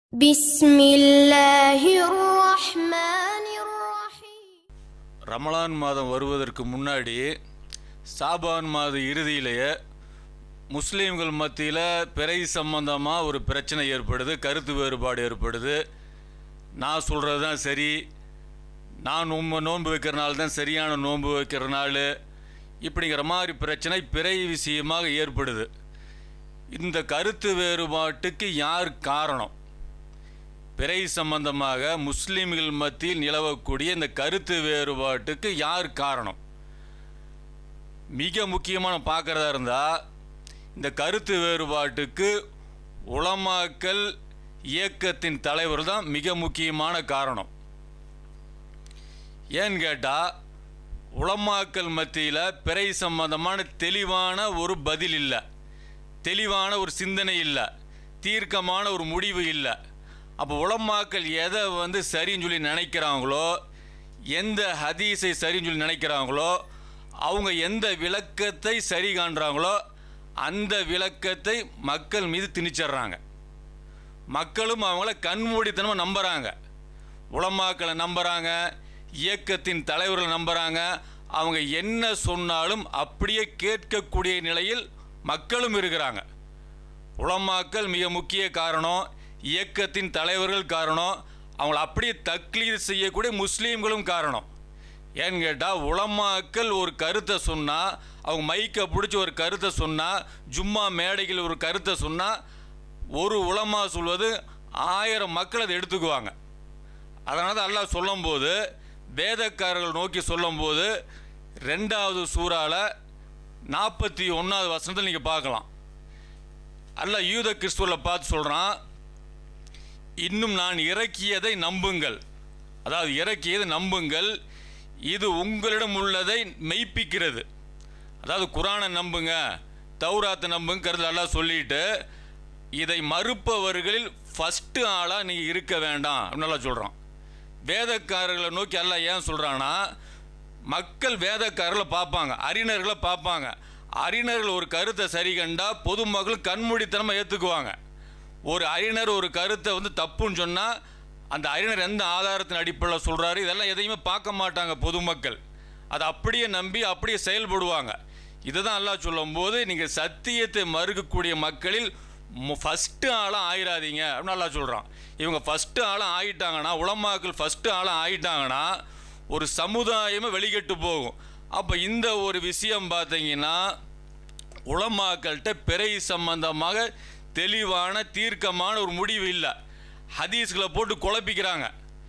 பிஸ்மில்லாஹிர்ரஹ்மானிர்ரஹீம். ரமலான் மாதம் வருவதற்கு முன்னாடி சாபான் மாத இறுதியிலேயே முஸ்லீம்கள் மத்தியில் பிறை சம்பந்தமாக ஒரு பிரச்சனை ஏற்படுது, கருத்து வேறுபாடு ஏற்படுது. நான் சொல்கிறது தான் சரி, நான் நோன்பு வைக்கிற நாள் தான் சரியான நோன்பு வைக்கிற நாள், இப்படிங்கிற மாதிரி பிரச்சனை பிறை விஷயமாக ஏற்படுது. இந்த கருத்து வேறுபாட்டுக்கு யார் காரணம்? பிறை சம்பந்தமாக முஸ்லீம்கள் மத்தியில் நிலவக்கூடிய இந்த கருத்து வேறுபாட்டுக்கு யார் காரணம்? மிக முக்கியமான பார்க்குறதா இருந்தால் இந்த கருத்து வேறுபாட்டுக்கு உலமாக்கல் இயக்கத்தின் தலைவர் தான் மிக முக்கியமான காரணம். ஏன்னு கேட்டால், உலமாக்கல் மத்தியில் பிறை சம்பந்தமான தெளிவான ஒரு பதில் இல்லை, தெளிவான ஒரு சிந்தனை இல்லை, தீர்க்கமான ஒரு முடிவு இல்லை. அப்போ உலமாக்கள் எதை சரின்னு சொல்லி நினைக்கிறாங்களோ, எந்த ஹதீஸை சரின்னு சொல்லி நினைக்கிறாங்களோ, அவங்க எந்த விளக்கத்தை சரி காண்றாங்களோ அந்த விளக்கத்தை மக்கள் மீது திணிச்சிட்றாங்க. மக்களும் அவங்கள கண்மூடித்தனமாக நம்புகிறாங்க. உலமாக்களை நம்புகிறாங்க, இயக்கத்தின் தலைவர்களை நம்புகிறாங்க. அவங்க என்ன சொன்னாலும் அப்படியே கேட்கக்கூடிய நிலையில் மக்களும் இருக்கிறாங்க. உலமாக்கள் மிக முக்கிய காரணம், இயக்கத்தின் தலைவர்கள் காரணம், அவங்கள அப்படியே தக்லீத் செய்யக்கூடிய முஸ்லீம்களும் காரணம். ஏன்னு கேட்டால், உலமாக்கள் ஒரு கருத்தை சொன்னால், அவங்க மைக்கை பிடிச்சி ஒரு கருத்தை சொன்னால், ஜும்மா மேடைகள் ஒரு கருத்தை சொன்னால், ஒரு உலமா சொல்வது 1000 மக்கள் அதை எடுத்துக்குவாங்க. அதனால தான் அல்லாஹ் சொல்லும்போது, வேதக்காரர்கள் நோக்கி சொல்லும்போது 2வது சூறாவில் 41வது வசனத்தில் நீங்கள் பார்க்கலாம். அல்லாஹ் யூத கிறிஸ்துவில் பார்த்து சொல்கிறான், இன்னும் நான் இறக்கியதை நம்புங்கள், அதாவது இறக்கியதை நம்புங்கள், இது உங்களிடம் உள்ளதை மெய்ப்பிக்கிறது. அதாவது குரானை நம்புங்க, தௌராத்தை நம்புங்க கருத்து அல்லாஹ் சொல்லிட்டு, இதை மறுப்பவர்களில் ஃபஸ்ட்டு ஆளாக நீங்கள் இருக்க வேண்டாம் அப்படின்னு நல்லா சொல்கிறான். வேதக்காரர்களை நோக்கி அல்லாஹ் ஏன் சொல்கிறான்னா, மக்கள் வேதக்காரர்களை பார்ப்பாங்க, அறிஞர்களை பார்ப்பாங்க. அறிஞர்கள் ஒரு கருத்தை சரி கண்டால் பொதுமக்கள் கண்மூடித்தனமாக ஏற்றுக்குவாங்க. ஒரு அறிஞர் ஒரு கருத்தை தப்புன்னு சொன்னால், அந்த அறிஞர் எந்த ஆதாரத்தின் அடிப்படையில் சொல்கிறாரு இதெல்லாம் எதையுமே பார்க்க மாட்டாங்க பொதுமக்கள். அதை அப்படியே நம்பி அப்படியே செயல்படுவாங்க. இதை தான் அல்லாஹ் சொல்லும்போது, நீங்கள் சத்தியத்தை மறுக்கக்கூடிய மக்களில் ஃபஸ்ட்டு ஆளாக ஆயிடாதீங்க அப்படின்னு அல்லாஹ் சொல்கிறான். இவங்க ஃபஸ்ட்டு ஆளாக ஆகிட்டாங்கன்னா, உலமாக்கள் ஃபஸ்ட்டு ஆளாக ஆகிட்டாங்கன்னா ஒரு சமுதாயமே வெளிக்கட்டு போகும். அப்போ இந்த ஒரு விஷயம் பார்த்தீங்கன்னா, உலமாக்கள்கிட்ட பிறை சம்பந்தமாக தெளிவான தீர்க்கமான ஒரு முடிவு இல்லை. ஹதீஸ்களை போட்டு குழப்பிக்கிறாங்க.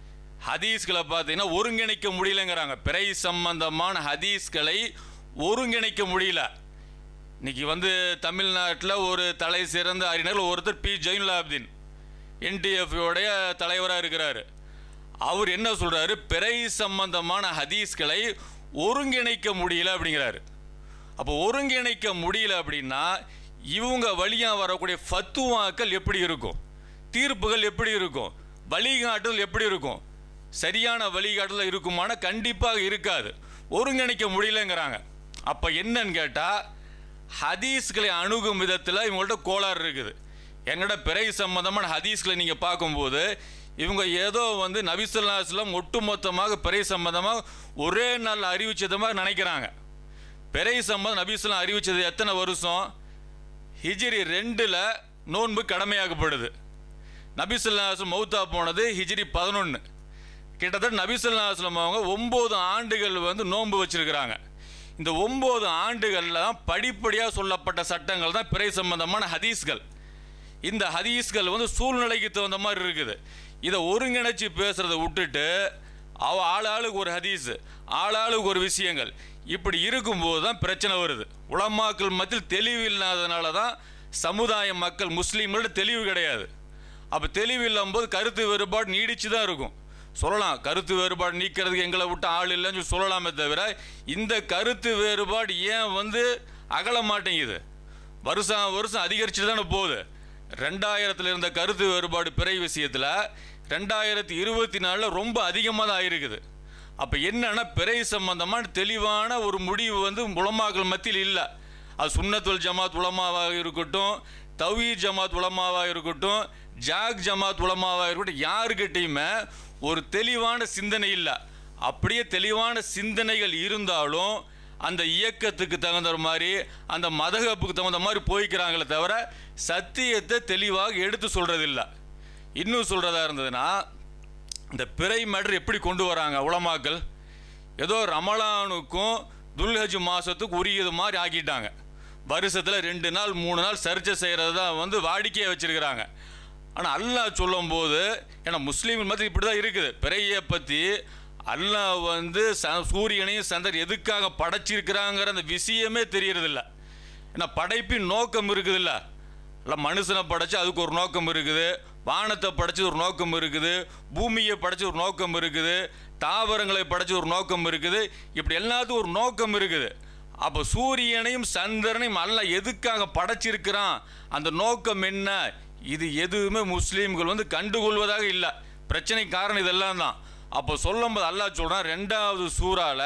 ஹதீஸ்களை பார்த்தீங்கன்னா ஒருங்கிணைக்க முடியலைங்கிறாங்க. பிறை சம்பந்தமான ஹதீஸ்களை ஒருங்கிணைக்க முடியல. இன்றைக்கி தமிழ்நாட்டில் ஒரு தலை சிறந்த அறிஞர் ஒருத்தர் பி ஜைனுலாப்தீன் என்டிஎஃப்யோடைய தலைவராக இருக்கிறார். அவர் என்ன சொல்கிறாரு, பிறை சம்பந்தமான ஹதீஸ்களை ஒருங்கிணைக்க முடியல அப்படிங்கிறாரு. அப்போ ஒருங்கிணைக்க முடியல அப்படின்னா இவங்க வழியாக வரக்கூடிய ஃபத்துவாக்கள் எப்படி இருக்கும், தீர்ப்புகள் எப்படி இருக்கும், வழிகாட்டுதல் எப்படி இருக்கும், சரியான வழிகாட்டுதல் இருக்குமான கண்டிப்பாக இருக்காது. ஒருங்கிணைக்க முடியலங்கிறாங்க. அப்போ என்னன்னு கேட்டால், ஹதீஸ்களை அணுகும் விதத்தில் இவங்கள்ட்ட கோளாறு இருக்குது. எங்கள்கிட்ட பிறை சம்பந்தமான ஹதீஸ்களை நீங்கள் பார்க்கும்போது இவங்க ஏதோ நபி ஸல்லல்லாஹு அலைஹி வஸல்லம் ஒட்டுமொத்தமாக பிறை சம்பந்தமாக ஒரே நாள் அறிவிச்சதமாக நினைக்கிறாங்க. பிறை சம்பந்தம் நபி ஸல்லல்லாஹு அறிவித்தது எத்தனை வருஷம்? ஹிஜ்ரி 2ல் நோன்பு கடமையாக்கப்படுது. நபி ஸல்லல்லாஹு அலைஹி வஸல்லம் மௌத்தா போனது ஹிஜ்ரி 11. கிட்டத்தட்ட நபி ஸல்லல்லாஹு அலைஹி வஸல்லம் அவங்க 9 ஆண்டுகள் நோன்பு வச்சுருக்கிறாங்க. இந்த 9 ஆண்டுகளில் தான் படிப்படியாக சொல்லப்பட்ட சட்டங்கள் தான் பிறை சம்பந்தமான ஹதீஸ்கள். இந்த ஹதீஸ்கள் சூழ்நிலைக்கு தகுந்த மாதிரி இருக்குது. இதை ஒருங்கிணைச்சி பேசுகிறத விட்டுட்டு ஆளாளுக்கு ஒரு ஹதீஸ், ஆளாளுக்கு ஒரு விஷயங்கள், இப்படி இருக்கும்போது தான் பிரச்சனை வருது. உலமாக்கள் மத்தியில் தெளிவு இல்லாததுனால தான் சமுதாய மக்கள் முஸ்லீம்களோட தெளிவு கிடையாது. அப்போ தெளிவு இல்லாமல் கருத்து வேறுபாடு நீடிச்சு தான் இருக்கும். சொல்லலாம், கருத்து வேறுபாடு நீக்கிறதுக்கு எங்களை விட்டு ஆள் இல்லைன்னு சொல்லலாமே தவிர, இந்த கருத்து வேறுபாடு ஏன் அகல மாட்டேங்குது? வருஷம் வருஷம் அதிகரிச்சுட்டு தானே போகுது. 2000 இருந்த கருத்து வேறுபாடு பிறை விஷயத்தில் 2024 ரொம்ப அதிகமாக தான் ஆயிருக்குது. அப்போ என்னன்னா, பிறை சம்பந்தமான தெளிவான ஒரு முடிவு உலமாக்கள் மத்தியில் இல்லை. அது சுன்னத்துல் ஜமாத் உலமாவாக இருக்கட்டும், தௌஹீத் ஜமாத் உலமாவாக இருக்கட்டும், ஜாக் ஜமாத் உலமாவாக இருக்கட்டும், யாருக்கிட்டையுமே ஒரு தெளிவான சிந்தனை இல்லை. அப்படியே தெளிவான சிந்தனைகள் இருந்தாலும் அந்த இயக்கத்துக்கு தகுந்த மாதிரி, அந்த மதகப்புக்கு தகுந்த மாதிரி போய்க்கிறாங்களே தவிர சத்தியத்தை தெளிவாக எடுத்து சொல்கிறதில்லை. இன்னும் சொல்கிறதா இருந்ததுன்னா, இந்த பிறை மேட்ரு எப்படி கொண்டு வராங்க உலமாக்கள், ஏதோ ரமலானுக்கும் துல்ஹஜ் மாதத்துக்கு உரியது மாதிரி ஆக்கிட்டாங்க. வருஷத்தில் 2 நாள் 3 நாள் சர்ச்சை செய்கிறது தான் வாடிக்கையை வச்சுருக்கிறாங்க. ஆனால் அல்லாஹ் சொல்லும்போது, ஏன்னா முஸ்லீம் மதம் இப்படி தான் இருக்குது, பிறையை பற்றி அல்லாஹ் சூரியனையும் சந்திரன் எதுக்காக படைச்சிருக்கிறாங்கிற அந்த விஷயமே தெரியறதில்ல. ஏன்னா படைப்பின் நோக்கம் இருக்குதுல்ல, இல்லை மனுஷனை படைச்சு அதுக்கு ஒரு நோக்கம் இருக்குது, வானத்தை படைச்சி ஒரு நோக்கம் இருக்குது, பூமியை படைச்சி ஒரு நோக்கம் இருக்குது, தாவரங்களை படைச்சி ஒரு நோக்கம் இருக்குது, இப்படி எல்லாத்துக்கும் ஒரு நோக்கம் இருக்குது. அப்போ சூரியனையும் சந்திரனையும் அல்லாஹ் எதுக்காக படைச்சிருக்கிறான், அந்த நோக்கம் என்ன, இது எதுவுமே முஸ்லீம்கள் கண்டுகொள்வதாக இல்லை. பிரச்சனை காரணம் இதெல்லாம் தான். அப்போ சொல்லும்போது அல்லாஹ் சொல்கிறான் 2வது சூறால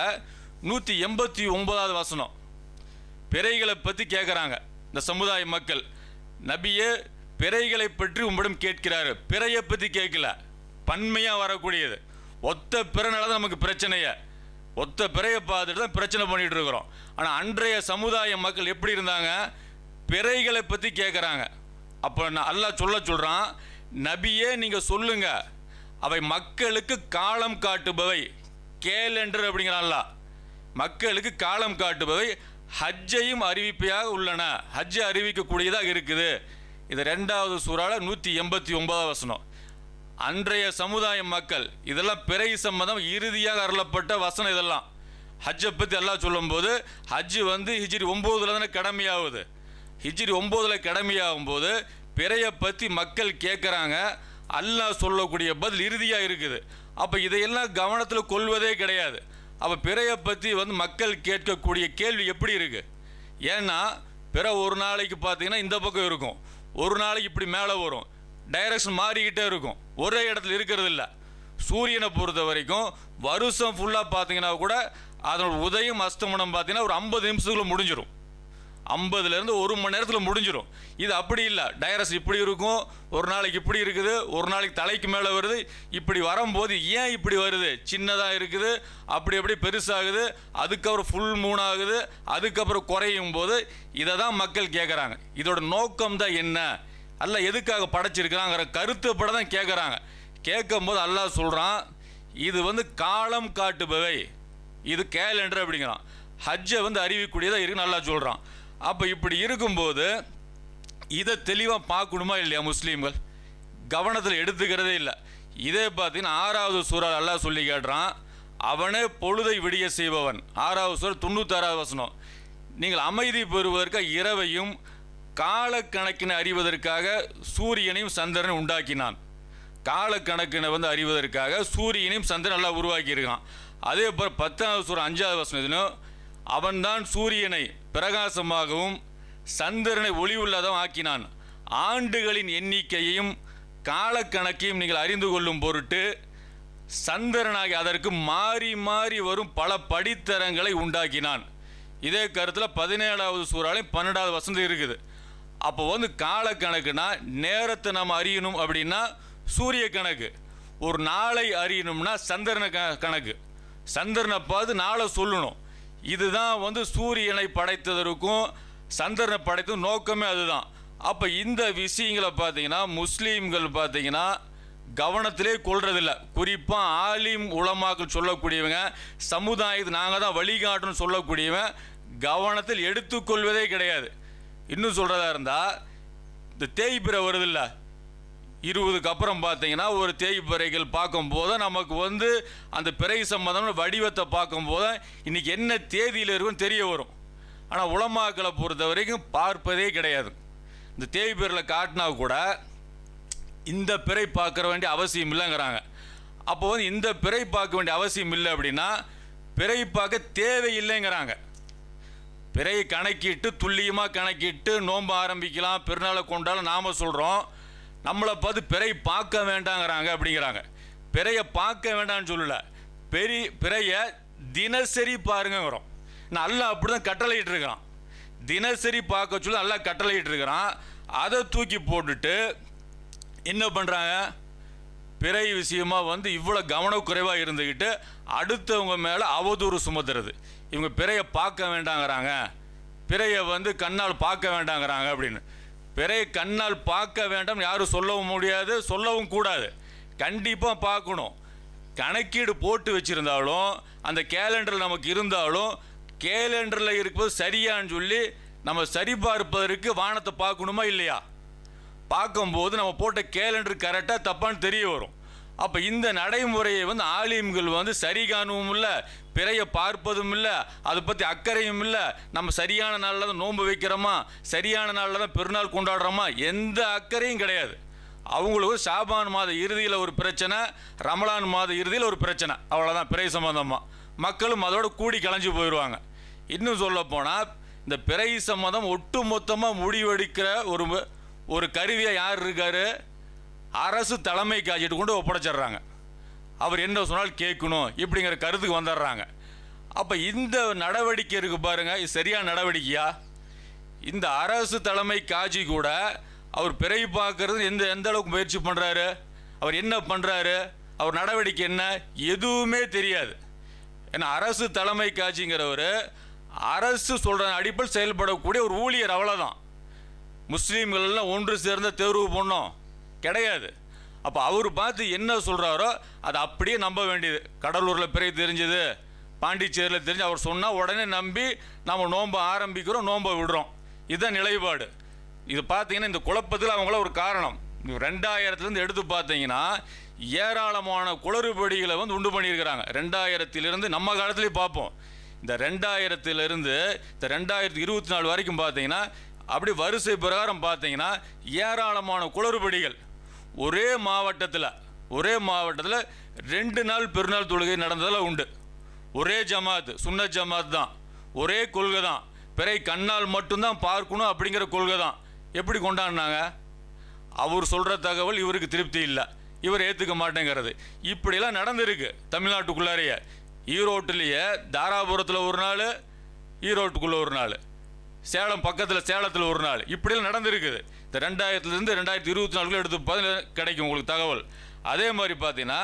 189வது வசனம், பிறைகளை பற்றி கேட்குறாங்க இந்த சமுதாய மக்கள். நபியே, பிறைகளை பற்றி உம்மிடம் கேட்கிறாரு. பிறையை பற்றி கேட்கல, பன்மையாக வரக்கூடியது. ஒத்த பிறைனால தான் நமக்கு பிரச்சனையே. ஒத்த பிறையை பார்த்துட்டு தான் பிரச்சனை பண்ணிகிட்டு இருக்கிறோம். ஆனால் அன்றைய சமுதாய மக்கள் எப்படி இருந்தாங்க, பிறைகளை பற்றி கேட்குறாங்க. அப்போ அல்லாஹ் சொல்கிறான், நபியே நீங்கள் சொல்லுங்க, அவை மக்களுக்கு காலம் காட்டுபவை, கேலண்டர் அப்படிங்கிறான்ல, மக்களுக்கு காலம் காட்டுபவை, ஹஜ்ஜையும் அறிவிப்பையாக உள்ளன, ஹஜ்ஜை அறிவிக்கக்கூடியதாக இருக்குது. இது 2வது சூறால 189வது வசனம். அன்றைய சமுதாய மக்கள் இதெல்லாம் பிறை சம்மதம் இறுதியாக அருளப்பட்ட வசனம். இதெல்லாம் ஹஜ்ஜை பற்றி எல்லாம் சொல்லும்போது, ஹஜ்ஜு ஹிஜ்ரி 9 தானே கடமையாகுது. ஹிஜ்ரி 9 கடமையாகும் போது பிறையை பற்றி மக்கள் கேட்குறாங்க. அல்லாஹ் சொல்லக்கூடிய பதில் இறுதியாக இருக்குது. அப்போ இதையெல்லாம் கவனத்தில் கொள்வதே கிடையாது. அப்போ பிறையை பற்றி மக்கள் கேட்கக்கூடிய கேள்வி எப்படி இருக்குது, ஏன்னா பிற ஒரு நாளைக்கு பார்த்தீங்கன்னா இந்த பக்கம் இருக்கும், ஒரு நாளைக்கு இப்படி மேலே வரும், டைரக்ஷன் மாறிக்கிட்டே இருக்கும், ஒரே இடத்துல இருக்கிறது இல்லை. சூரியனை பொறுத்த வரைக்கும் வருஷம் ஃபுல்லாக பார்த்தீங்கன்னா கூட அதனோட உதயம் அஸ்தமனம் பார்த்தீங்கன்னா ஒரு 50 நிமிஷத்துக்குள்ள முடிஞ்சிடும், 50லேருந்து 1 மணி நேரத்தில் முடிஞ்சிடும். இது அப்படி இல்லை, டைரக்ஷன் இப்படி இருக்கும், ஒரு நாளைக்கு இப்படி இருக்குது, ஒரு நாளைக்கு தலைக்கு மேலே வருது. இப்படி வரும்போது ஏன் இப்படி வருது, சின்னதாக இருக்குது, அப்படி அப்படி பெருசாகுது, அதுக்கப்புறம் ஃபுல் மூன் ஆகுது, அதுக்கப்புறம் குறையும் போது இதை தான் மக்கள் கேட்குறாங்க. இதோட நோக்கம் தான் என்ன, அல்லாஹ் எதுக்காக படைச்சிருக்கிறாங்கிற கருத்துப்பட தான் கேட்குறாங்க. கேட்கும்போது அல்லாஹ் சொல்கிறான், இது காலம் காட்டுபவை, இது கேலண்டர் அப்படிங்கிறான். ஹஜ்ஜை அறிவிக்கூடியதாக இருக்குன்னு அல்லாஹ் சொல்கிறான். அப்போ இப்படி இருக்கும்போது இதை தெளிவாக பார்க்கணுமா இல்லையா, முஸ்லீம்கள் கவனத்தில் எடுத்துக்கிறதே இல்லை. இதே பார்த்தீங்கன்னா 6வது சூறால் அல்லாஹ் சொல்லி கேட்டுறான், அவனே பொழுதை விடிய செய்பவன். 6வது சூறா 96வது வசனம். நீங்கள் அமைதி பெறுவதற்காக இரவையும் காலக்கணக்கினை அறிவதற்காக சூரியனையும் சந்திரனை உண்டாக்கினான். காலக்கணக்கினை அறிவதற்காக சூரியனையும் சந்திரன் எல்லாம் உருவாக்கியிருக்கான். அதே போல் 10வது சூறா 5வது வசனம், அவன்தான் சூரியனை பிரகாசமாகவும் சந்திரனை ஒளிவுள்ளதும் ஆக்கினான். ஆண்டுகளின் எண்ணிக்கையையும் காலக்கணக்கையும் நீங்கள் அறிந்து கொள்ளும் பொருட்டு சந்திரனாகி அதற்கு மாறி மாறி வரும் பல படித்தரங்களை உண்டாக்கினான். இதே கருத்தில் 17வது சூறாலையும் 12வது வசனம் இருக்குது. அப்போ காலக்கணக்குனா நேரத்தை நம்ம அறியணும் அப்படின்னா சூரிய கணக்கு, ஒரு நாளை அறியணும்னா சந்திரனை கணக்கு, சந்திரனை பார்த்து நாளை சொல்லணும். இதுதான் சூரியனை படைத்ததற்கும் சந்திரனை படைத்த நோக்கமே அதுதான். அப்போ இந்த விஷயங்களை பார்த்தீங்கன்னா முஸ்லீம்கள் பார்த்தீங்கன்னா கவனத்திலே கொள்றதில்லை. குறிப்பாக ஆலிம் உலமாக்கள் சொல்லக்கூடியவங்க, சமுதாயத்தை நாங்கள் தான் வழிகாட்டணும்னு சொல்லக்கூடியவங்க கவனத்தில் எடுத்துக்கொள்வதே கிடையாது. இன்னும் சொல்கிறதா இருந்தால், இந்த தேய்பிறை வருதில்ல, 20க்கு அப்புறம் பார்த்தீங்கன்னா ஒரு தேய்பிறைகள் பார்க்கும்போது நமக்கு அந்த பிறை சம்பந்தம் வடிவத்தை பார்க்கும்போது இன்றைக்கி என்ன தேதியில் இருக்குன்னு தெரிய வரும். ஆனால் உலமாக்களை பொறுத்த வரைக்கும் பார்ப்பதே கிடையாது. இந்த தேய்பிறையில் காட்டினா கூட இந்த பிறை பார்க்க வேண்டிய அவசியம் இல்லைங்கிறாங்க. அப்போ இந்த பிறை பார்க்க வேண்டிய அவசியம் இல்லை அப்படின்னா பிறை பார்க்க தேவையில்லைங்கிறாங்க. பிறையை கணக்கிட்டு துல்லியமாக கணக்கிட்டு நோன்பு ஆரம்பிக்கலாம், பெருநாளை கொண்டாலும் நாம் சொல்கிறோம். நம்மளை பார்த்து பிறை பார்க்க வேண்டாங்கிறாங்க அப்படிங்கிறாங்க. பிறையை பார்க்க வேண்டாம்னு சொல்லலை, பிறையை தினசரி பாருங்கிறோம். நல்லா அப்படி தான் கட்டளையிட்டு இருக்கிறான். தினசரி பார்க்க சொல்லி நல்லா கட்டளையிட்டு இருக்கிறான். அதை தூக்கி போட்டுட்டு என்ன பண்ணுறாங்க, பிறை விஷயமா வந்து இவ்வளோ கவனக்குறைவாக இருந்துக்கிட்டு அடுத்தவங்க மேலே அவதூறு சுமத்துறது. இவங்க பிறையை பார்க்க வேண்டாங்கிறாங்க, பிறையை வந்து கண்ணால் பார்க்க வேண்டாங்கிறாங்க அப்படின்னு. பிறையை கண்ணால் பார்க்க வேண்டாம் யாரும் சொல்லவும் முடியாது, சொல்லவும் கூடாது. கண்டிப்பாக பார்க்கணும். கணக்கீடு போட்டு வச்சுருந்தாலும் அந்த கேலண்டரில் நமக்கு இருந்தாலும் கேலண்டரில் இருப்பது சரியான்னு சொல்லி நம்ம சரிபார்ப்பதற்கு வானத்தை பார்க்கணுமா இல்லையா? பார்க்கும்போது நம்ம போட்ட கேலண்டர் கரெக்டாக தப்பான்னு தெரிய வரும். அப்போ இந்த நடைமுறையை வந்து ஆலிம்கள் வந்து சரி காணவும் இல்லை, பிறையை பார்ப்பதும் இல்லை, அதை பற்றி அக்கறையும் இல்லை. நம்ம சரியான நாளில் தான் நோன்பு வைக்கிறோமா, சரியான நாளில் தான் பெருநாள் கொண்டாடுறோமா, எந்த அக்கறையும் கிடையாது. அவங்களுக்கு ஷாபான் மாத இறுதியில் ஒரு பிரச்சனை, ரமலான் மாத இறுதியில் ஒரு பிரச்சனை, அவ்வளோதான் பிறை சம்மந்தமாக. மக்களும் அதோட கூடி கலைஞ்சு போயிடுவாங்க. இன்னும் சொல்லப்போனால் இந்த பிறை சம்மந்தம் ஒட்டு மொத்தமாக முடிவெடுக்கிற ஒரு கருவியாக யார் இருக்கார்? அரசு தலைமை காட்சிட்டு கொண்டு ஒப்படைச்சிட்றாங்க. அவர் என்ன சொன்னால் கேட்கணும் இப்படிங்கிற கருத்துக்கு வந்துடுறாங்க. அப்போ இந்த நடவடிக்கை இருக்குது பாருங்கள், இது சரியான நடவடிக்கையா? இந்த அரசு தலைமை காட்சி கூட அவர் பிறை பார்க்கறது எந்த அளவுக்கு முயற்சி பண்ணுறாரு, அவர் என்ன பண்ணுறாரு, அவர் நடவடிக்கை என்ன, எதுவுமே தெரியாது. ஏன்னா அரசு தலைமை காட்சிங்கிறவர் அரசு சொல்கிற அடிப்படையில் செயல்படக்கூடிய ஒரு ஊழியர், அவ்வளோதான். முஸ்லீம்கள் எல்லாம் ஒன்று சேர்ந்த தேர்வு பண்ணோம் கிடையாது. அப்போ அவர் பார்த்து என்ன சொல்கிறாரோ அதை அப்படியே நம்ப வேண்டியது. கடலூரில் பிறை தெரிஞ்சது, பாண்டிச்சேரியில் தெரிஞ்சு அவர் சொன்னால் உடனே நம்பி நம்ம நோன்பை ஆரம்பிக்கிறோம், நோன்பை விடுறோம். இதுதான் நிலைப்பாடு. இது பார்த்தீங்கன்னா இந்த குழப்பத்தில் அவங்கள ஒரு காரணம். 2000 எடுத்து பார்த்தீங்கன்னா ஏராளமான குளறுபடிகளை வந்து உண்டு பண்ணியிருக்கிறாங்க. 2000 நம்ம காலத்துலேயும் பார்ப்போம். இந்த 2000 இந்த 2024 வரைக்கும் பார்த்தீங்கன்னா அப்படி வரிசை பிரகாரம் பார்த்தீங்கன்னா ஏராளமான குளறுபடிகள். ஒரே மாவட்டத்தில் 2 நாள் பெருநாள் தொழுகை நடந்ததில் உண்டு. ஒரே ஜமாத், சுன்னத் ஜமாத் தான், ஒரே கொள்கை தான், பிறை கண்ணால் மட்டும்தான் பார்க்கணும் அப்படிங்கிற கொள்கை தான். எப்படி கொண்டாடினாங்க? அவர் சொல்கிற தகவல் இவருக்கு திருப்தி இல்லை, இவர் ஏற்றுக்க மாட்டேங்கிறது. இப்படிலாம் நடந்திருக்கு தமிழ்நாட்டுக்குள்ளாரையே. ஈரோட்டிலேயே தாராபுரத்தில் ஒரு நாள், ஈரோட்டுக்குள்ளே ஒரு நாள், சேலம் பக்கத்தில் சேலத்தில் ஒரு நாள், இப்படிலாம் நடந்திருக்குது. இந்த 2000 2024 எடுத்து கிடைக்கும் உங்களுக்கு தகவல். அதே மாதிரி பார்த்தீங்கன்னா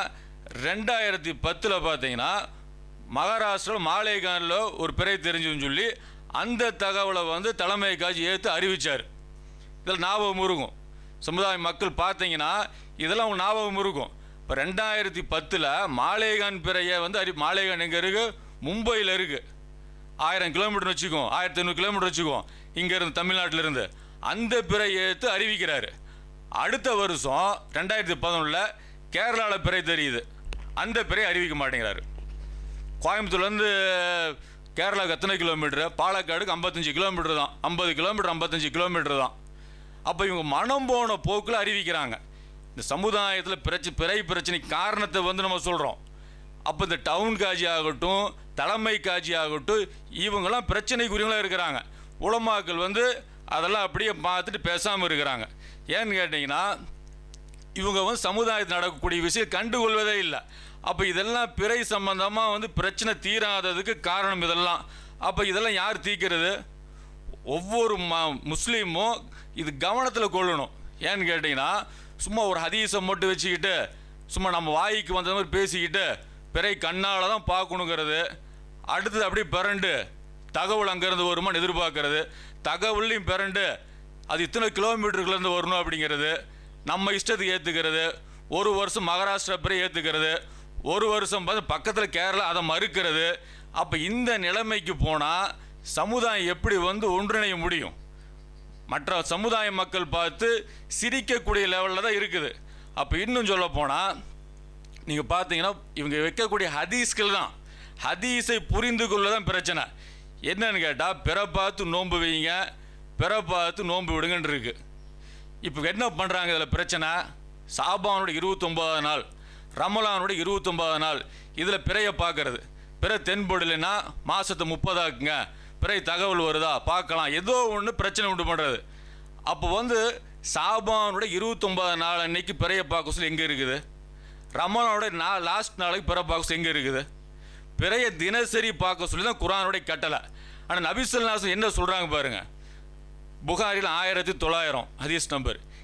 2010 பார்த்தீங்கன்னா மகாராஷ்டிராவில் மாலேகானில் ஒரு பிறை தெரிஞ்சுன்னு சொல்லி அந்த தகவலை வந்து தலைமை காட்சி ஏற்று அறிவித்தார். இதில் ஞாபகம் இருக்கும், சமுதாய மக்கள் பார்த்தீங்கன்னா இதெல்லாம் அவங்க ஞாபகம் இருக்கும். இப்போ 2010 மாலேகான் பிறையை வந்து மாலேகான் எங்கே இருக்குது? மும்பையில் இருக்குது. 1000 கிலோமீட்டர் வச்சுக்கோம், 1500 கிலோமீட்டர் வச்சுக்கோம் இங்கேருந்து, தமிழ்நாட்டிலிருந்து. அந்த பிறை ஏற்று அறிவிக்கிறாரு. அடுத்த வருஷம் 2011 கேரளாவில் பிறை தெரியுது, அந்த பிறை அறிவிக்க மாட்டேங்கிறாரு. கோயம்புத்தூர்லேருந்து கேரளாவுக்கு எத்தனை கிலோமீட்டரு? பாலக்காடுக்கு 55 கிலோமீட்டர் தான், 50 கிலோமீட்டர் 55 கிலோமீட்டர் தான். அப்போ இவங்க மனம் போன போக்கில் அறிவிக்கிறாங்க. இந்த சமுதாயத்தில் பிறை பிரச்சனை காரணத்தை வந்து நம்ம சொல்கிறோம். அப்போ இந்த டவுன் காட்சி ஆகட்டும், தலைமை காட்சி ஆகட்டும், இவங்கெல்லாம் பிரச்சனைக்குரியவங்களாக இருக்கிறாங்க. உலமாக்கள் வந்து அதெல்லாம் அப்படியே பார்த்துட்டு பேசாமல் இருக்கிறாங்க. ஏன்னு கேட்டிங்கன்னா இவங்க வந்து சமுதாயத்தில் நடக்கக்கூடிய விஷயம் கண்டுகொள்வதே இல்லை. அப்போ இதெல்லாம் பிறை சம்பந்தமாக வந்து பிரச்சனை தீராததுக்கு காரணம் இதெல்லாம். அப்போ இதெல்லாம் யார் தீர்க்கிறது? ஒவ்வொரு முஸ்லீமும் இது கவனத்தில் கொள்ளணும். ஏன்னு கேட்டிங்கன்னா சும்மா ஒரு ஹதீஸை மட்டும் வச்சுக்கிட்டு சும்மா நம்ம வாய்க்கு வந்த மாதிரி பேசிக்கிட்டு பிறை கண்ணால் தான் பார்க்கணுங்கிறது, அடுத்தது அப்படி பிறண்டு தகவல் அங்கேருந்து வருமானு எதிர்பார்க்கறது, தகவலையும் பிறண்டு அது இத்தனை கிலோமீட்டருக்குலேருந்து வரணும் அப்படிங்கிறது, நம்ம இஷ்டத்துக்கு ஏற்றுக்கிறது, ஒரு வருஷம் மகாராஷ்டிரா பிறை ஏற்றுக்கிறது, ஒரு வருஷம் பார்த்து பக்கத்தில் கேரளா அதை மறுக்கிறது. அப்போ இந்த நிலைமைக்கு போனால் சமுதாயம் எப்படி வந்து ஒன்றிணைய முடியும்? மற்ற சமுதாய மக்கள் பார்த்து சிரிக்கக்கூடிய லெவலில் தான் இருக்குது. அப்போ இன்னும் சொல்ல போனால் நீங்கள் பார்த்தீங்கன்னா இவங்க வைக்கக்கூடிய ஹதீஸ்கள் தான், ஹதீஸை புரிந்து கொள்ள தான் பிரச்சனை. என்னன்னு கேட்டால் பிறை பார்த்து நோன்பு வைங்க, பிறை பார்த்து நோன்பு விடுங்கன்னு இருக்கு. இப்போ என்ன பண்ணுறாங்க இதில் பிரச்சனை? ஷாபானோட 29வது நாள், ரமலானோட 29வது நாள், இதில் பிறையை பார்க்கறது. பிறை தென்படலைன்னா மாதத்தை 30 ஆக்குங்க, பிறை தகவல் வருதா பார்க்கலாம், ஏதோ ஒன்று பிரச்சனை உண்டு பண்ணுறது. அப்போ வந்து ஷாபானோட 29வது நாள் அன்னைக்கு பிறையை பார்க்க சொல்லி எங்கே இருக்குது? ரமலானோட லாஸ்ட் நாளைக்கு பிறை பார்க்க சொல்லி எங்கே இருக்குது? பிறையை தினசரி பார்க்க சொல்லி தான் குர்ஆனுடைய கட்டளை. ஆனால் நபி ஸல்லல்லாஹு அலைஹி வஸல்லம் என்ன சொல்கிறாங்க பாருங்கள். புகாரில் 1900 ஹதீஸ் நம்பர்,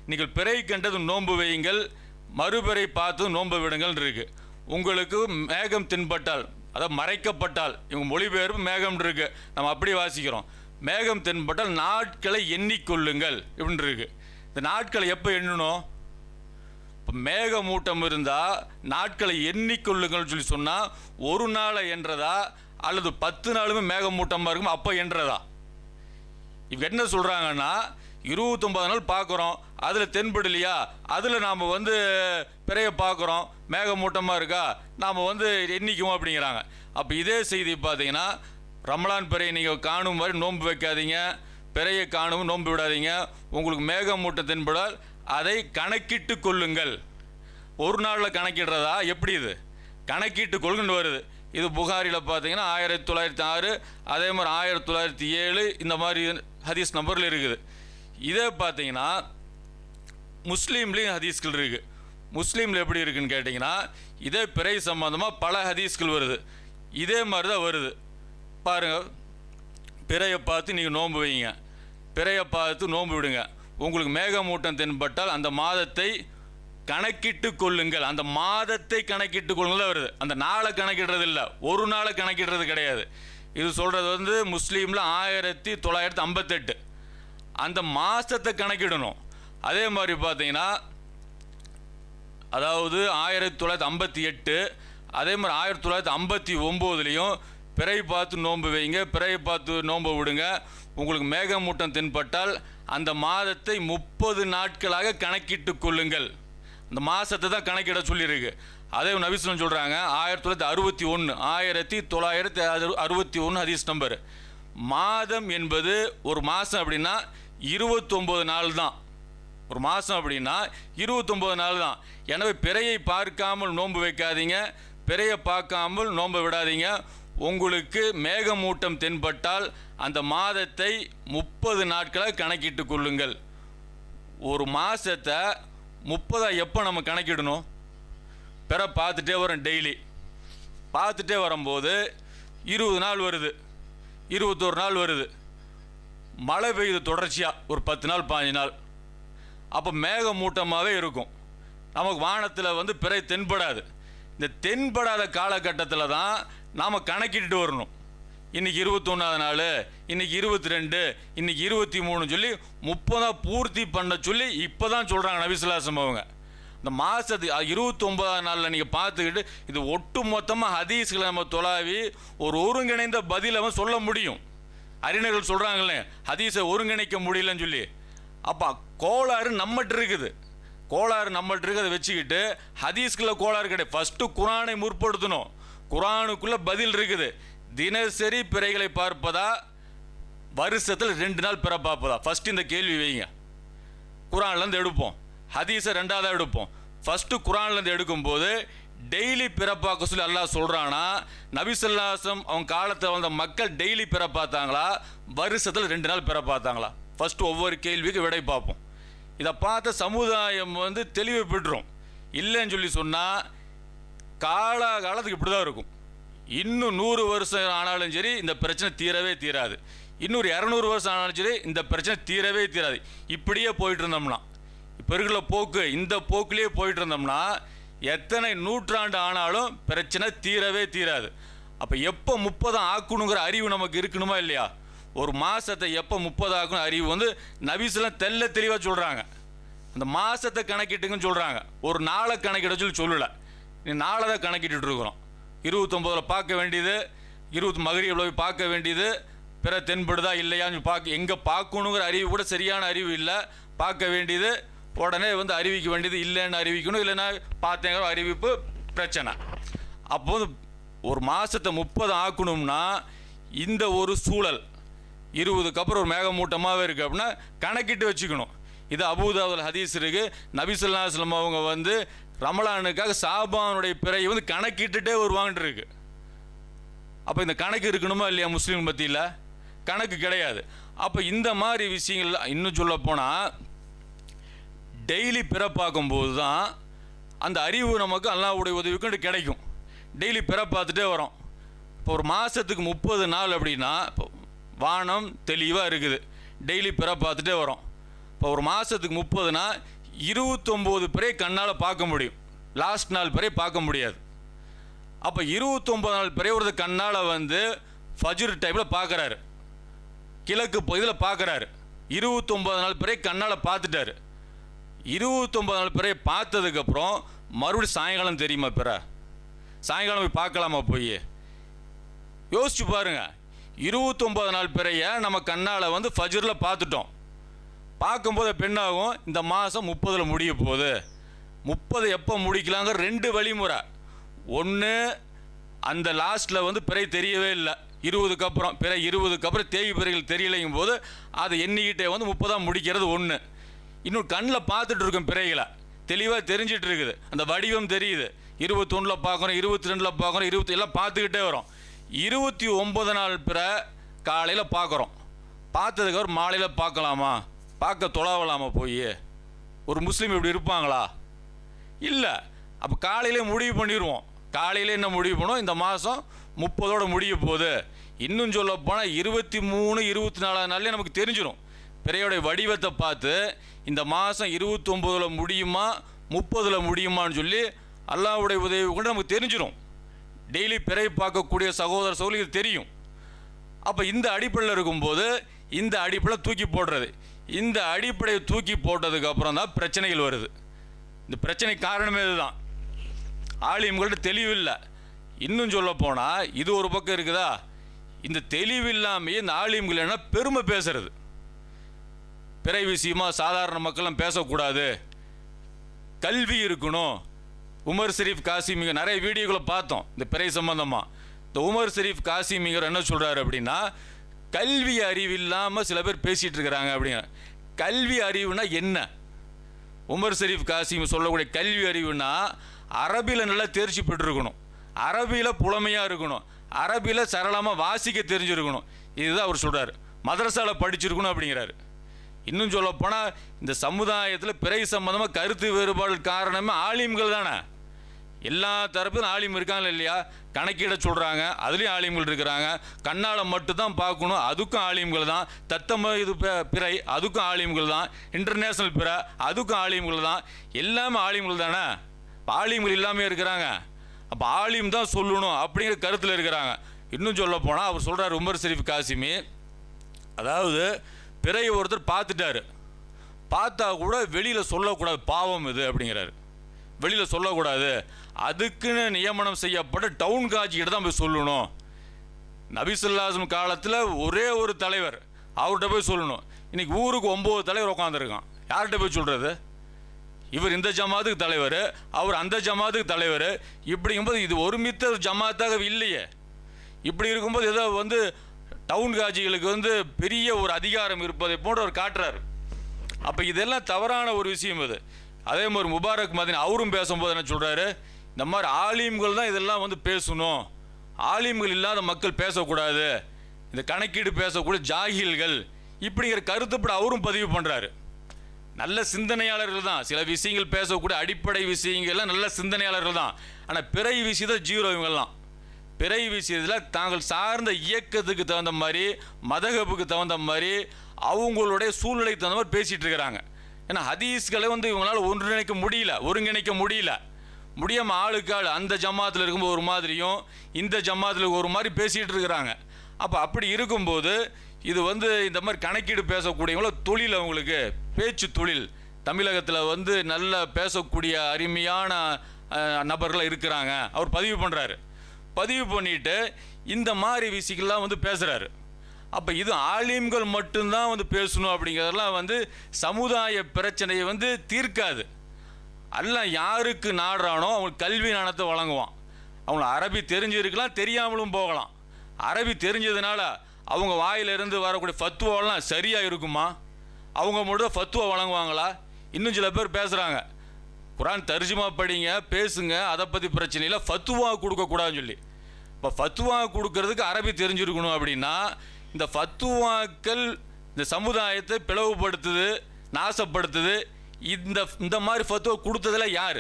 நீங்கள் பிறை கண்டது நோன்பு வையுங்கள், மறுபிறை பார்த்து நோன்பு விடுங்கள் இருக்குது. உங்களுக்கு மேகம் தென்பட்டால், அதாவது மறைக்கப்பட்டால், இவங்க மொழிபெயர்ப்பு மேகம் இருக்கு, நம்ம அப்படி வாசிக்கிறோம். மேகம் தென்பட்டால் நாட்களை எண்ணிக்கொள்ளுங்கள் இப்படின்னு இருக்கு. இந்த நாட்களை எப்போ எண்ணணும்? இப்போ மேகமூட்டம் இருந்தால் நாட்களை எண்ணிக்கொள்ளுங்கள்னு சொல்லி சொன்னால் ஒரு நாளை என்றதா அல்லது 10 நாளுமே மேகமூட்டமாக இருக்கும் அப்போ என்றதா? இப்போ என்ன சொல்கிறாங்கன்னா 29 நாள் பார்க்குறோம், அதில் தென்படலையா, அதில் நாம் பிறைய பார்க்குறோம், மேகமூட்டமாக இருக்கா, நாம் எண்ணிக்குவோம் அப்படிங்கிறாங்க. அப்போ இதே செய்தி பார்த்தீங்கன்னா ரமலான் பிறையை நீங்கள் காணும் மாதிரி நோன்பு வைக்காதீங்க, பிறையை காணும் நோன்பு விடாதீங்க. உங்களுக்கு மேகமூட்டம் தென்படால் அதை கணக்கிட்டு கொள்ளுங்கள். ஒரு நாளில் கணக்கிடுறதா? எப்படி இது கணக்கிட்டு கொள்ளுன்னு வருது. இது புகாரியில் பார்த்தீங்கன்னா 1906, அதே மாதிரி 1907 இந்த மாதிரி ஹதீஸ் நம்பரில் இருக்குது. இதே பார்த்தீங்கன்னா முஸ்லீம்லேயும் ஹதீஸ்கள் இருக்குது. முஸ்லீமில் எப்படி இருக்குதுன்னு கேட்டிங்கன்னா இதே பிறை சம்பந்தமாக பல ஹதீஸ்கள் வருது. இதே மாதிரி தான் வருது பாருங்கள். பிறையை பார்த்து நீங்கள் நோன்பு வைங்க, பிறையை பார்த்து நோன்பு விடுங்க. உங்களுக்கு மேகமூட்டம் தென்பட்டால் அந்த மாதத்தை கணக்கிட்டு கொள்ளுங்கள். அந்த மாதத்தை கணக்கிட்டு கொள்ளுங்கள் வருது, அந்த நாளை கணக்கிடுறது இல்லை, ஒரு நாளை கணக்கிடுறது கிடையாது. இது சொல்கிறது முஸ்லீமில் 1958 அந்த மாதத்தை கணக்கிடணும். அதே மாதிரி பார்த்தீங்கன்னா அதாவது 1958 அதே மாதிரி 1959லையும் பிறை பார்த்து நோன்பு வைங்க, பிறையை பார்த்து நோன்பு விடுங்க. உங்களுக்கு மேகமூட்டம் தென்பட்டால் அந்த மாதத்தை 30 நாட்களாக கணக்கிட்டு கொள்ளுங்கள். அந்த மாதத்தை தான் கணக்கிட சொல்லியிருக்கு. அதே நபிஸ்வலம் சொல்கிறாங்க 1961 ஹதீஸ் நம்பர். மாதம் என்பது ஒரு மாதம் அப்படின்னா 29 நாள் தான். ஒரு மாதம் அப்படின்னா 29 நாள் தான். எனவே பிறையை பார்க்காமல் நோன்பு வைக்காதீங்க, பிறையை பார்க்காமல் நோன்பு விடாதீங்க. உங்களுக்கு மேகமூட்டம் தென்பட்டால் அந்த மாதத்தை 30 நாட்களாக கணக்கிட்டு கொள்ளுங்கள். ஒரு மாதத்தை 30 எப்போ நம்ம கணக்கிடணும்? பிற பார்த்துட்டே வரோம், டெய்லி பார்த்துட்டே வரும்போது 20 நாள் வருது, 21 நாள் வருது, மழை பெய்யுது தொடர்ச்சியாக ஒரு 10 நாள் 15 நாள். அப்போ மேகமூட்டமாகவே இருக்கும், நமக்கு வானத்தில் பிறை தென்படாது. இந்த தென்படாத காலகட்டத்தில் தான் நாம் கணக்கிட்டு வரணும். இன்றைக்கி 21ஆவது நாள், இன்றைக்கி 22, இன்றைக்கி 23 சொல்லி 30 பூர்த்தி பண்ண சொல்லி இப்போ தான் சொல்கிறாங்க நபிசுல்லாசம் அவங்க. இந்த மாதத்து 29ஆவது நாளில் நீங்கள் பார்த்துக்கிட்டு இது ஒட்டு மொத்தமாக ஹதீஸ்களை நம்ம தொலாவி ஒரு ஒருங்கிணைந்த பதிலை சொல்ல முடியும். அறிஞர்கள் சொல்கிறாங்களே ஹதீஸை ஒருங்கிணைக்க முடியலன்னு சொல்லி. அப்போ கோளாறு நம்மகிட்ட இருக்குது, கோளாறு நம்மகிட்ட இருக்குது. அதை வச்சுக்கிட்டு ஹதீஸ்குள்ளே கோளாறு கிடையாது. ஃபஸ்ட்டு குரானை முற்படுத்தணும், குரானுக்குள்ளே பதில் இருக்குது. தினசரி பிறைகளை பார்ப்பதா, வருஷத்தில் 2 நாள் பிற பார்ப்பதா? ஃபஸ்ட்டு இந்த கேள்வி வைங்க. குரான்லேருந்து எடுப்போம், ஹதீஸை 2ஆவதாக எடுப்போம். ஃபஸ்ட்டு குரான்லேருந்து எடுக்கும்போது டெய்லி பிற பார்க்க சொல்லி அல்லாஹ் சொல்கிறானா, நபிசல்லாசம் அவங்க காலத்தில் வந்த மக்கள் டெய்லி பிற பார்த்தாங்களா, வருஷத்தில் 2 நாள் பிற பார்த்தாங்களா? ஃபஸ்ட்டு ஒவ்வொரு கேள்விக்கு விடை பார்ப்போம். இதை பார்த்த சமுதாயம் தெளிவு பெற்றுரும். இல்லைன்னு சொல்லி சொன்னால் காலகாலத்துக்கு இப்படி தான் இருக்கும். இன்னும் 100 வருஷம் ஆனாலும் சரி இந்த பிரச்சனை தீரவே தீராது. இன்னொரு 200 வருஷம் ஆனாலும் சரி இந்த பிரச்சனை தீரவே தீராது. இப்படியே போயிட்டு இருந்தோம்னா, இப்போ இருக்கிற போக்கு இந்த போக்குலேயே போயிட்டு இருந்தோம்னா எத்தனை நூற்றாண்டு ஆனாலும் பிரச்சனை தீரவே தீராது. அப்போ எப்போ 30 ஆக்கணுங்கிற அறிவு நமக்கு இருக்கணுமா இல்லையா? ஒரு மாதத்தை எப்போ 30 ஆக்கணும் அறிவு நபிஸ்லாம் தெல்ல தெளிவாக சொல்கிறாங்க. அந்த மாதத்தை கணக்கிட்டுங்கன்னு சொல்கிறாங்க, ஒரு நாளை கணக்கிட சொல்லலை. நீ நாளை தான் கணக்கிட்டு இருக்கிறோம். 29 பார்க்க வேண்டியது, 20 மகரிபில் போய் பார்க்க வேண்டியது, பிற தென்படுதா இல்லையான்னு எங்கே பார்க்கணுங்கிற அறிவு கூட சரியான அறிவு இல்லை. பார்க்க வேண்டியது உடனே அறிவிக்க வேண்டியது, இல்லைன்னு அறிவிக்கணும், இல்லைன்னா பார்த்தேங்கிற அறிவிப்பு பிரச்சனை. அப்போது ஒரு மாதத்தை 30 ஆக்கணும்னா இந்த ஒரு சூழல் 20க்கு அப்புறம் ஒரு மேகமூட்டமாகவே இருக்குது அப்படின்னா கணக்கிட்டு வச்சுக்கணும். இது அபூதாவுல் ஹதீஸ் இருக்குது. நபி ஸல்லல்லாஹு அலைஹி வஸல்லம் அவங்க ரமலானுக்காக சாபானுடைய பிறை கணக்கிட்டுட்டே வருவாங்கன்னு இருக்கு. அப்போ இந்த கணக்கு இருக்கணுமா இல்லையா? முஸ்லீம் மத்தியில் கணக்கு கிடையாது. அப்போ இந்த மாதிரி விஷயங்கள் இன்னும் சொல்ல போனால் டெய்லி பிறப்பாக்கும்போது தான் அந்த அறிவு நமக்கு அல்லாஹ்வுடைய உதவிக்கு கிடைக்கும். டெய்லி பிறப்பாத்துட்டே வரோம். இப்போ ஒரு மாதத்துக்கு 30 நாள் அப்படின்னா இப்போ வானம் தெளிவாக இருக்குது, டெய்லி பிறப்பாத்துட்டே வரோம். இப்போ ஒரு மாதத்துக்கு 30னா 29 பிறை கண்ணால் பார்க்க முடியும், லாஸ்ட் நாள் பிறை பார்க்க முடியாது. அப்போ 29 நாள் பிறை ஒரு கண்ணால் வந்து ஃபஜ்ர் டைமில் பார்க்குறாரு, கிழக்கு பகுதியில் பார்க்குறாரு. 29 நாள் பிறை கண்ணால் பார்த்துட்டாரு. 29 நாள் பிறை பார்த்ததுக்கப்புறம் மறுபடியும் சாயங்காலம் தெரியுமா பிற? சாயங்காலம் போய் பார்க்கலாமா? போய் யோசிச்சு பாருங்க. 29 நாள் பிறையை நம்ம கண்ணால் வந்து ஃபஜ்ரில் பார்த்துட்டோம். பார்க்கும்போது பெண்ணாகும் இந்த மாதம் 30 முடிய போகுது. 30 எப்போ முடிக்கலாங்க? 2 வழிமுறை. ஒன்று, அந்த லாஸ்ட்டில் வந்து பிறை தெரியவே இல்லை, 20க்கு அப்புறம் பிறை 20க்கு அப்புறம் தேய்வு பிறைகள் தெரியலைங்கும் போது அதை எண்ணிக்கிட்டே வந்து 30 முடிக்கிறது ஒன்று. இன்னும் கண்ணில் பார்த்துட்டு இருக்கும் பிறைகளை தெளிவாக தெரிஞ்சிட்டு இருக்குது, அந்த வடிவம் தெரியுது. 21 பார்க்குறோம், 22 பார்க்குறோம், 20 எல்லாம் பார்த்துக்கிட்டே வரோம். 29 நாள் பிறை காலையில் பார்க்குறோம். பார்த்ததுக்கப்புறம் மாலையில் பார்க்கலாமா? பார்க்க தொழாவலாமா? போய் ஒரு முஸ்லீம் இப்படி இருப்பாங்களா? இல்லை. அப்போ காலையிலே முடிவு பண்ணிடுவோம். காலையில் என்ன முடிவு பண்ணுவோம்? இந்த மாதம் 30ஓட முடிய போகுது. இன்னும் சொல்ல போனால் 23, 24 நாள்லேயே நமக்கு தெரிஞ்சிடும். பிறையோடைய வடிவத்தை பார்த்து இந்த மாதம் 29 முடியுமா 30 முடியுமான்னு சொல்லி அல்லாஹ்வுடைய உதவி கொண்டு நமக்கு தெரிஞ்சிடும். டெய்லி பிறை பார்க்கக்கூடிய சகோதர சகோதரிகள் தெரியும். அப்போ இந்த அடிப்படையில் இருக்கும்போது இந்த அடிப்படையில் தூக்கி போடுறது, இந்த அடிப்படையை தூக்கி போட்டதுக்கப்புறம் தான் பிரச்சனைகள் வருது. இந்த பிரச்சனை காரணமே இதுதான், ஆலிம்கள்ட்ட தெளிவில்லை. இன்னும் சொல்ல போனால் இது ஒரு பக்கம் இருக்குதா, இந்த தெளிவில்லாமையே இந்த ஆலிம்கள் என்ன பெருமை பேசுறது. பிறை விஷயமா சாதாரண மக்களும் பேசக்கூடாது, கல்வி இருக்கணும். உமர் ஷரீஃப் காசிமிங்க நிறைய வீடியோக்களை பார்த்தோம் இந்த பிறை சம்பந்தமாக. இந்த உமர் ஷரீஃப் காசிமிங்கர் என்ன சொல்கிறாரு அப்படின்னா, கல்வி அறிவு இல்லாமல் சில பேர் பேசிகிட்டு இருக்கிறாங்க அப்படிங்க. கல்வி அறிவுனா என்ன? உமர் ஷரீஃப் காசிமி சொல்லக்கூடிய கல்வி அறிவுனா அரபியில் நல்லா தேர்ச்சி பெற்றிருக்கணும், அரபியில் புலமையாக இருக்கணும், அரபியில் சரளமாக வாசிக்க தெரிஞ்சிருக்கணும். இதுதான் அவர் சொல்கிறார். மதரசாவில் படிச்சிருக்கணும் அப்படிங்கிறாரு. இன்னும் சொல்லப்போனால் இந்த சமுதாயத்தில் பிறை சம்பந்தமாக கருத்து வேறுபாடு காரணமே ஆலிம்கள் தானே. எல்லா தரப்பும் ஆலிம் இருக்காங்க இல்லையா? கணக்கிட சொல்கிறாங்க, அதுலேயும் ஆலிம்கள் இருக்கிறாங்க. கண்ணால் மட்டும்தான் பார்க்கணும், அதுக்கும் ஆலிம்கள் தான். தத்தம இது பிறை, அதுக்கும் ஆலிம்கள் தான். இன்டர்நேஷ்னல் பிறை, அதுக்கும் ஆலிம்கள் தான். எல்லாமே ஆலிம்கள் தானே. ஆலிம்கள் இல்லாமல் இருக்கிறாங்க. அப்போ ஆலிம் தான் சொல்லணும் அப்படிங்கிற கருத்தில் இருக்கிறாங்க. இன்னும் சொல்ல போனால் அவர் சொல்கிறார் உமர் ஷரீஃப் காசிமி, அதாவது பிறையை ஒருத்தர் பார்த்துட்டாரு, பார்த்தா கூட வெளியில் சொல்லக்கூடாது, பாவம் இது அப்படிங்கிறாரு. வெளியில் சொல்லக்கூடாது, அதுக்குன்னு நியமனம் செய்யப்பட்ட டவுன் காட்சிக்கிட்ட தான் போய் சொல்லணும். நபி ஸல்லல்லாஹு அலைஹி வஸல்லம் காலத்தில் ஒரே ஒரு தலைவர், அவர்கிட்ட போய் சொல்லணும். இன்றைக்கி ஊருக்கு 9 தலைவர் உட்காந்துருக்கான், யார்கிட்ட போய் சொல்கிறது? இவர் இந்த ஜமாத்துக்கு தலைவர், அவர் அந்த ஜமாத்துக்கு தலைவர். இப்படிங்கும்போது இது ஒருமித்த ஜமாத்தாக இல்லையே. இப்படி இருக்கும்போது ஏதோ வந்து டவுன் காட்சிகளுக்கு வந்து பெரிய ஒரு அதிகாரம் இருப்பதை போன்று அவர் காட்டுறாரு. அப்போ இதெல்லாம் தவறான ஒரு விஷயம் இது. அதே மாதிரி முபாரக் மதீனி அவரும் பேசும்போது என்ன சொல்கிறாரு, இந்த மாதிரி ஆலிம்கள் தான் இதெல்லாம் வந்து பேசணும், ஆலிம்கள் இல்லாத மக்கள் பேசக்கூடாது, இந்த கணக்கீடு பேசக்கூடிய ஜாகில்கள் இப்படிங்கிற கருத்துப்பட அவரும் பதிவு பண்ணுறாரு. நல்ல சிந்தனையாளர்கள் தான், சில விஷயங்கள் பேசக்கூடிய அடிப்படை விஷயங்கள்லாம் நல்ல சிந்தனையாளர்கள் தான். ஆனால் பிறை விஷயத்தை ஜீரோ. இவங்கெல்லாம் பிறை விஷயத்தில் தாங்கள் சார்ந்த இயக்கத்துக்கு தகுந்த மாதிரி, மதகபுக்கு தகுந்த மாதிரி, அவங்களுடைய சூழ்நிலைக்கு தகுந்த மாதிரி பேசிகிட்டு இருக்கிறாங்க. ஏன்னா ஹதீஸ்களை வந்து இவங்களால் ஒருங்கிணைக்க முடியல. முடியாமல் ஆளுக்கு ஆள் அந்த ஜமாத்தில் இருக்கும்போது ஒரு மாதிரியும் இந்த ஜமாத்தில் ஒரு மாதிரி பேசிகிட்டு இருக்கிறாங்க. அப்போ அப்படி இருக்கும்போது இது வந்து இந்த மாதிரி கணக்கீடு பேசக்கூடியவங்கள தொழில், அவங்களுக்கு பேச்சு தொழில். தமிழகத்தில் வந்து நல்ல பேசக்கூடிய அருமையான நபர்கள் இருக்கிறாங்க. அவர் பதிவு பண்ணுறாரு. பதிவு பண்ணிட்டு இந்த மாதிரி விஷயங்கள்லாம் வந்து பேசுகிறாரு. அப்போ இது ஆலிம்கள் மட்டும்தான் வந்து பேசணும் அப்படிங்கிறதெல்லாம் வந்து சமுதாய பிரச்சனையை வந்து தீர்க்காது. எல்லாம் யாருக்கு நாடுறானோ அவங்களுக்கு கல்வி ஞானத்தை வழங்குவான். அவங்களுக்கு அரபி தெரிஞ்சிருக்கலாம், தெரியாமலும் போகலாம். அரபி தெரிஞ்சதுனால அவங்க வாயிலிருந்து வரக்கூடிய ஃபத்துவாலாம் சரியாக இருக்குமா? அவங்க மட்டும் ஃபத்துவா வழங்குவாங்களா? இன்னும் சில பேர் பேசுகிறாங்க, குரான் தர்ஜுமா படிங்க, பேசுங்க, அதை பற்றி பிரச்சனை இல்லை, ஃபத்துவா கொடுக்கக்கூடாதுன்னு சொல்லி. இப்போ ஃபத்துவா கொடுக்கறதுக்கு அரபி தெரிஞ்சிருக்கணும் அப்படின்னா இந்த ஃபத்துவாக்கள் இந்த சமுதாயத்தை பிளவுபடுத்துது, நாசப்படுத்துது. இந்த மாதிரி ஃபத்துவா கொடுத்ததில் யார்?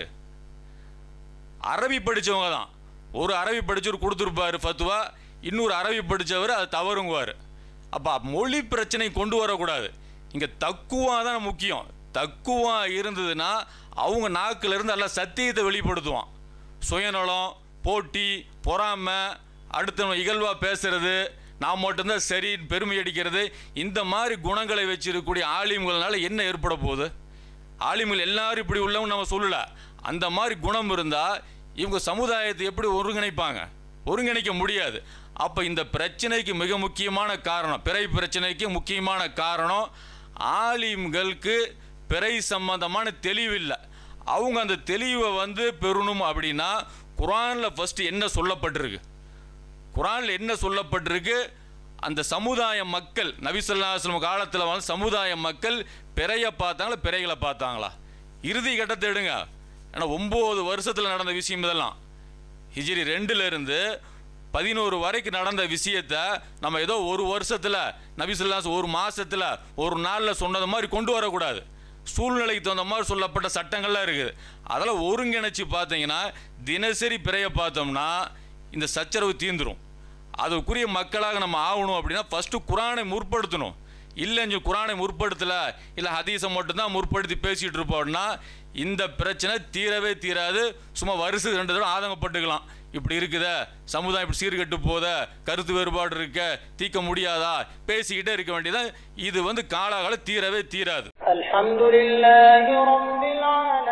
அரபி படித்தவங்க தான். ஒரு அரபி படித்தவர் கொடுத்துருப்பார் ஃபத்துவா, இன்னொரு அரபி படித்தவர் அது தவறுங்குவார். அப்போ மொழி பிரச்சனை கொண்டு வரக்கூடாது. இங்கே தக்குவா தான் முக்கியம். தக்குவா இருந்ததுன்னா அவங்க நாக்கிலிருந்து எல்லாம் சத்தியத்தை வெளிப்படுத்துவான். சுயநலம், போட்டி, பொறாமை, அடுத்தவங்க இகழ்வாக பேசுறது, நான் மட்டும்தான் சரி பெருமை அடிக்கிறது, இந்த மாதிரி குணங்களை வச்சிருக்கக்கூடிய ஆலிம்கள்னால என்ன ஏற்பட போகுது? ஆலிம்கள் எல்லாரும் இப்படி உள்ளவங்க நம்ம சொல்லலை. அந்த மாதிரி குணம் இருந்தால் இவங்க சமுதாயத்தை எப்படி ஒருங்கிணைப்பாங்க? ஒருங்கிணைக்க முடியாது. அப்போ இந்த பிரச்சனைக்கு மிக முக்கியமான காரணம், பிறை பிரச்சனைக்கு முக்கியமான காரணம், ஆலிம்களுக்கு பிறை சம்பந்தமான தெளிவில்லை. அவங்க அந்த தெளிவை பெறணும் அப்படின்னா குர்ஆனில் ஃபஸ்ட்டு என்ன சொல்லப்பட்டிருக்கு? குர்ஆனில் என்ன சொல்லப்பட்டிருக்கு? அந்த சமுதாய மக்கள், நபி ஸல்லல்லாஹு அலைஹி வஸல்லம் காலத்தில் வந்து சமுதாய மக்கள் பிறையை பார்த்தாங்களா, பிறைகளை பார்த்தாங்களா? இறுதி கட்டத்தை எடுங்க. ஏன்னா 9 வருஷத்தில் நடந்த விஷயம் இதெல்லாம். ஹிஜ்ரி 2லேருந்து 11 வரைக்கும் நடந்த விஷயத்தை நம்ம ஏதோ ஒரு வருஷத்தில், நபி ஸல்லல்லாஹு அலைஹி வஸல்லம் ஒரு மாதத்தில், ஒரு நாளில் சொன்னது மாதிரி கொண்டு வரக்கூடாது. சூழ்நிலைக்கு தகுந்த மாதிரி சொல்லப்பட்ட சட்டங்கள்லாம் இருக்குது. அதெல்லாம் ஒருங்கிணைச்சு பார்த்தீங்கன்னா தினசரி பிறையை பார்த்தோம்னா இந்த சச்சரவு தீர்ந்துடும். அதுக்குரிய மக்களாக நம்ம ஆகணும் அப்படின்னா ஃபஸ்ட்டு குர்ஆனை முற்படுத்தணும். இல்லைஞ்சு குர்ஆனை முற்படுத்தலை, இல்லை ஹதீஸை மட்டும்தான் முற்படுத்தி பேசிகிட்டு இருப்போம்னா இந்த பிரச்சனை தீரவே தீராது. சும்மா வருஷத்துக்கு 2 தடவை ஆதங்கப்பட்டுக்கலாம். இப்படி இருக்குத சமுதாயம், இப்படி சீர்கெட்டு போத, கருத்து வேறுபாடு இருக்க, தீர்க்க முடியாதா, பேசிக்கிட்டே இருக்க வேண்டியதான். இது காலாகால தீரவே தீராது. அல்ஹம்துலில்லாஹி ரப்பில் ஆலமீன்.